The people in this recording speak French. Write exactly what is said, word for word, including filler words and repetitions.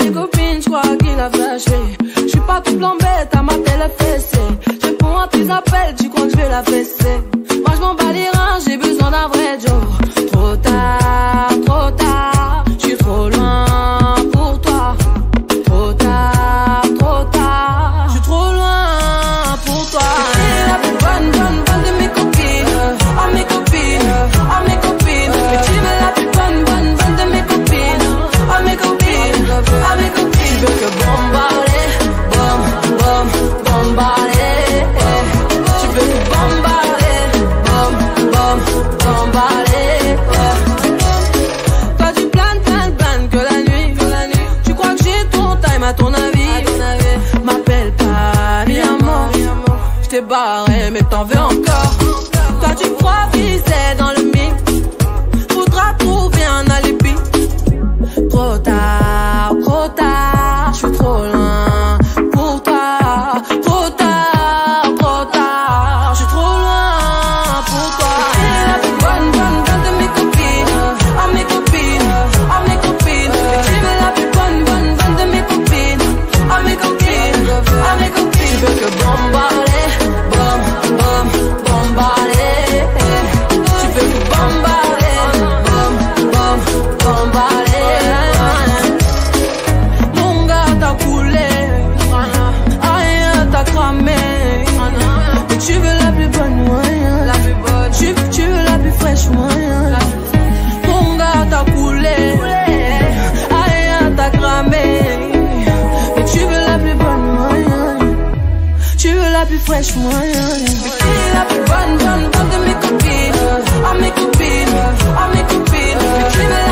ses copines, j'crois qu'il a flashé. J'suis pas tout plan bête, à ma télé fessée. Je réponds à tes appels, tu crois que j'vais la fesser. Moi j'm'en bats les reins, j'ai besoin d'un vrai Joe. Trop tard, trop tard, j'suis trop loin pour toi. Trop tard, trop tard, j'suis trop loin pour toi. T'es la plus bonne, bonne, bonne de mes copines. Oh mes copines, oh mes copines. Mais tu es la plus bonne, bonne, bonne de mes copines. Oh mes copines, oh mes copines. Je veux que bombarder, bom, bom, bombarder. Tu veux que bombarder, bom, bom, bombarder. Toi tu planes, planes, planes que la nuit, que la nuit. Tu crois que j'ai ton time à ton avis, m'appelle pas mi amor. J't'ai barré mais t'en veux encore. Toi tu crois viser dans le mix, faudra trouver un alibi. Trop tard, trop tard, j'suis trop loin pour toi. Trop tard, trop tard, j'suis trop loin pour toi. T'es la plus bonne, bonne, bonne de mes copines. Oh mes copines, oh mes copines. Mais tu es la plus bonne, bonne, bonne de mes copines. Oh mes copines, oh mes copines. Je veux que bombarder, bom, bom, bombarder. Tu veux que bombarder, bom, bom, bombarder. Mon gars t'a coulé, rien t'a cramé. Mais tu veux la plus bonne moyen, la plus bonne. Tu, tu veux la plus fraîche moyen. Mon gars t'a coulé, rien t'a cramé. Mais tu veux la plus bonne moyen. Tu veux la plus fraîche moyen. Mais qui est la plus bonne, bonne, bonne de mes copines? Oh mes copines, oh mes copines. Mais tu veux la